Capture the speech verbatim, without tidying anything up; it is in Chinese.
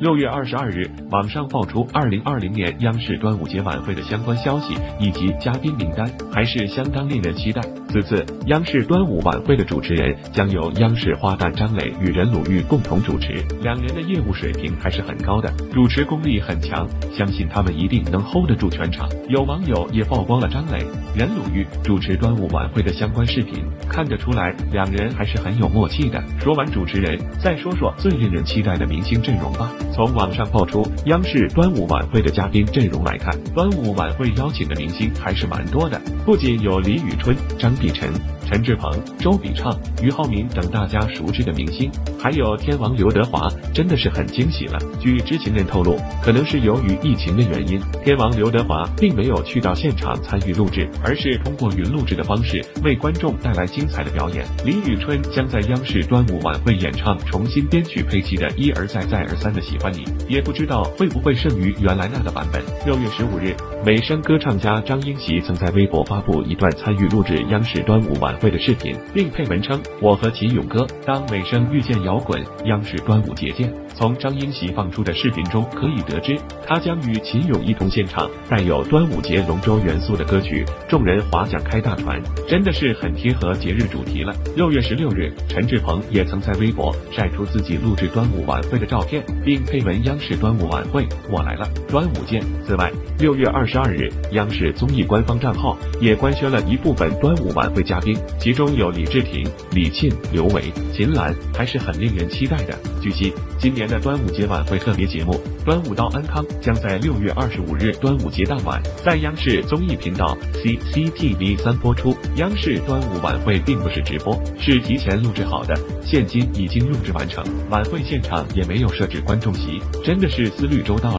六月二十二日，网上爆出二零二零年央视端午节晚会的相关消息以及嘉宾名单，还是相当令人期待。此次央视端午晚会的主持人将由央视花旦张磊与任鲁豫共同主持，两人的业务水平还是很高的，主持功力很强，相信他们一定能 hold 得住全场。有网友也曝光了张磊、任鲁豫主持端午晚会的相关视频，看得出来两人还是很有默契的。说完主持人，再说说最令人期待的明星阵容吧。从网上爆出央视端午晚会的嘉宾阵容来看，端午晚会邀请的明星还是蛮多的，不仅有李宇春、张碧晨、陈志朋、周笔畅、俞灏明等大家熟知的明星，还有天王刘德华，真的是很惊喜了。据知情人透露，可能是由于疫情的原因，天王刘德华并没有去到现场参与录制，而是通过云录制的方式为观众带来精彩的表演。李宇春将在央视端午晚会演唱重新编曲配器的《一而再再而三的喜欢你》，也不知道会不会胜于原来那个版本。六月十五日，美声歌唱家张英习曾在微博发布一段参与录制央视端午晚会的视频，并配文称：“我和秦勇哥，当美声遇见摇滚，央视端午节见。”从张英习放出的视频中可以得知，他将与秦勇一同献唱带有端午节龙舟元素的歌曲《众人划桨开大船》，真的是很贴合节日主题了。六月十六日，陈志朋也曾在微博晒出自己录制端午晚会的照片，并配文：“央视端午晚会，我来了，端午见。”此外，六月二十二日，央视综艺官方账号也官宣了一部分端午晚会嘉宾，其中有李治廷、李沁、刘维、秦岚，还是很令人期待的。据悉，今年的端午节晚会特别节目《端午到安康》将在六月二十五日端午节当晚，在央视综艺频道 C C T V 三播出。央视端午晚会并不是直播，是提前录制好的，现今已经录制完成，晚会现场也没有设置观众席，真的是思虑周到了。